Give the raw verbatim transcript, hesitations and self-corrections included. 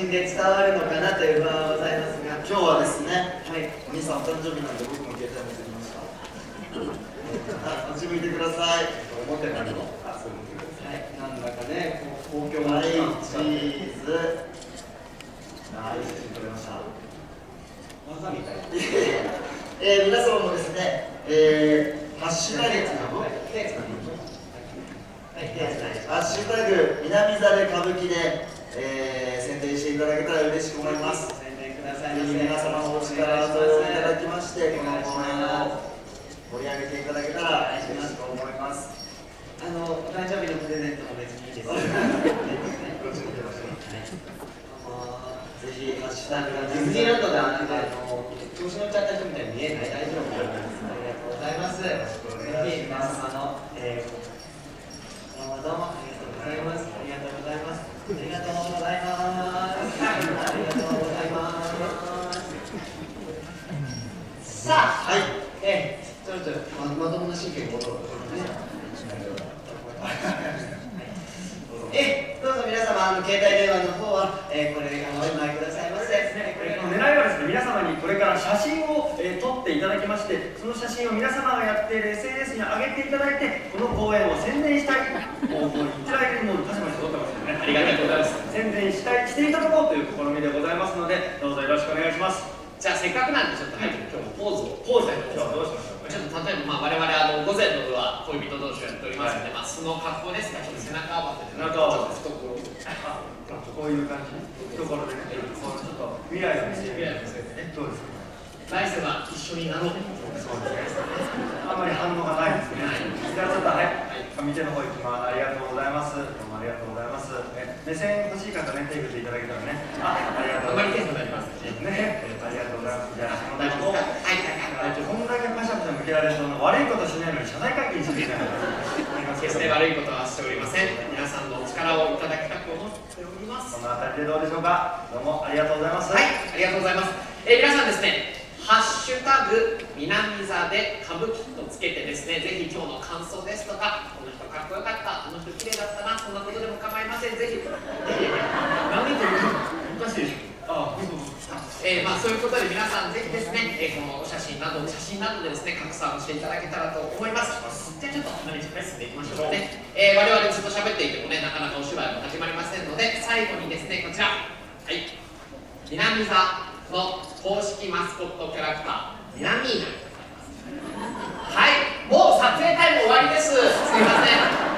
じで伝わるのかなという不安はございますが、 今日はですね、 はい、 お兄さんお誕生日なんで僕も携帯持ってきました。あ、こっち向いてください。 持ってないの？あ、そう持ってください。なんだかね、公共はい、 のチーズ。はい、写真撮れました。 技みたいな。 えー、皆様もですね、えー、ハッシュタグ、 手つなぎましょう。はい、手つなぎましょう。 ハッシュタグ南座で歌舞伎で、えー、宣伝していただけたら嬉しく思います。 宣伝ください。 ぜひ皆様のお力添えをいただきまして、この公演を盛り上げていただけたら嬉しく思います。 あの、お誕生日のプレゼントも別にいいです。 ぜひハッシュタグディズニーランドでなんかあの調子乗っちゃった人みたいに見えない？大丈夫？ありがとうございます。ぜひ皆様の、えー、どうもどうもありがとうございます。ありがとうございます。ありがとうございます。ありがとうございます。さあ、はい、えー、ちょっとままともな神経を戻る。え、どうぞ皆様、あの携帯電話の方は、えー、これあのお今くださいませ。 これ狙いはですね、皆様にこれから写真を、えー、撮っていただきまして、その写真を皆様がやっている エスエヌエス に上げていただいて、この公演を宣伝したい方向に言っていただいているものを確かに撮ってますよね。ありがとうございます。宣伝したいしていただこうという試みでございますので、どうぞよろしくお願いします。 じゃあせっかくなんでちょっと入って今日もポーズをポーズで今日はどうしましょうか。 ちょっと例えば、まあ、我々あの午前の部は恋人同士をやっておりますので、はい、まあ、その格好ですがちょっと背中合わせで背中合わせちょっとこういう感じ懐でね、こうちょっと未来を見せて、未来を見せてね、どうですか。 来世は一緒になろう。 そうですね。あんまり反応がないですね。じゃあちょっとはい、見ての方行きます。ありがとうございます。どうもありがとうございます。え、目線欲しい方ね、手振っていただけたらね。あ、ありがとうございます。 あんまり手振られますね。ありがとうございます。じゃあ、 大丈夫ですか。はいはいはい。 こんだけパシャパシャ向けられると悪いことしないのに謝罪会見しなきゃいけない。 決して悪いことはしておりません。皆さんのお力をいただきたく思っております。 このあたりでどうでしょうか。どうもありがとうございます。 はい、ありがとうございます。えー、皆さんですね、ハッシュタグ南座で歌舞伎とつけてですね、ぜひ今日の感想ですとか、この人かっこよかった、この人綺麗だったな、そんなことでも構いません。ぜひ、何でというおかしいでしょ。ああ、えー、まあそういうことで皆さんぜひですね、えー、このお写真など写真などでですね拡散をしていただけたらと思います。じゃあちょっと何時か進んでいきましょうかね。えー、我々ずっと喋っていてもねなかなかお芝居も始まりませんので、最後にですねこちら、はい、南座の公式マスコットキャラクター南ーナ、はい、もう撮影タイム終わりです。すいません。